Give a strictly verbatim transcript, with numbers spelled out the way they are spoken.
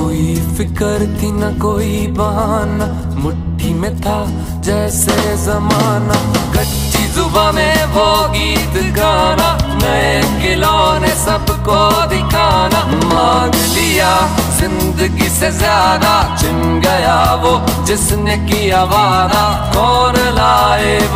कोई फिक्र थी न कोई बहाना, मुट्ठी में था जैसे जमाना। कच्ची जुबान में वो गीत गाना, नए खिलौने सबको दिखाना। मांग लिया जिंदगी से ज्यादा, चिन गया वो जिसने किया वादा। कौन लाए